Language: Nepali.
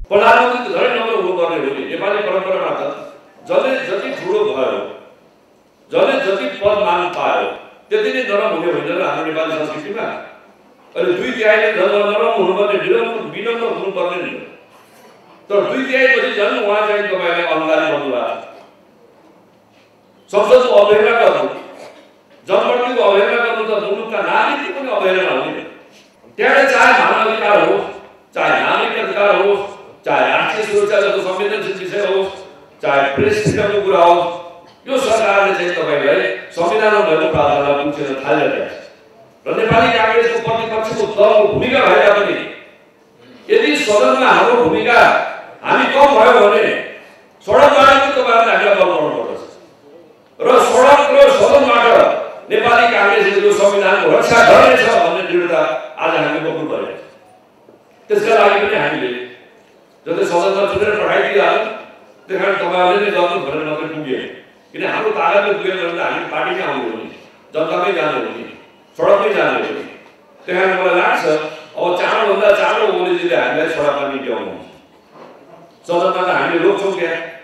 प्रधानमन्त्री झरै नम्बर हुनुपर्ने हो नि। नेपाली परम्परामा त जसले जति ठुलो भयो, जसले जति पद मान पायो त्यति नै नरम हुने होइन र हाम्रो नेपाली संस्कृतिमा। अहिले 2/3 नरम हुनुपर्ने, विनम्र हुनुपर्ने नि। तर 2/3 पछि झन् उहाँ चाहिँ तपाईँलाई अहङ्कारी बन्नुभयो। संसदको अवहेलना गर्नु, जनप्रतिनिधिको अवहेलना गर्नु त मुलुकका नागरिकको पनि अवहेलना हो नि। त्यहाँ चाहे मानव अधिकार होस्, चाहे नागरिक अधिकार होस्, चाहे राष्ट्रिय सुरक्षा जस्तो संवेदनशील विषय होस्, चाहे प्रेस फ्रिडमको कुरा होस्, यो सरकारले चाहिँ तपाईलाई संविधानमा भएको प्रावधानलाई पुछेर थालिरहेको छ। र नेपाली कांग्रेसको प्रतिपक्षको दलको भूमिका भए पनि यदि सदनमा हाम्रो भूमिका हामी कम भयो भने सडकबाट पनि तपाईहरुले हामीलाई बल गर्नुपर्छ र सडक र सदनबाट नेपाली कांग्रेसले यो संविधानको रक्षा गर्नेछ भन्ने दृढता आज हामीले बोक्नु पर्यो। त्यसका लागि पनि हामीले जति सदनमा चुनेर पठाइदिइहाल्यो त्यसकारण तपाईहरुले नै गर्नु भनेर मात्रै पुग्यो। किन हाम्रो तागतले पुगेन भने हामी पार्टीमै आउने हो नि, जनतामै जाने हो नि, सडकमै जाने हो नि। त्यसकारण मलाई लाग्छ अब चाँडोभन्दा चाँडो ओलीजीले हामीलाई सडकमा निक्ल्याउनु। सदनमा त हामीले रोक्छौँ क्या,